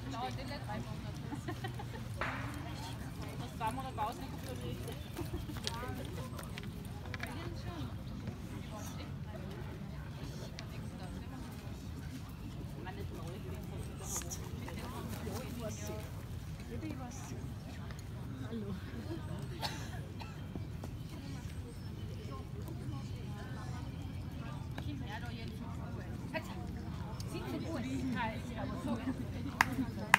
dauert den nicht 3 Monate. Das 2 Monate Pause nicht für die. Hallo. Ja, da jetzt. 17 Uhr.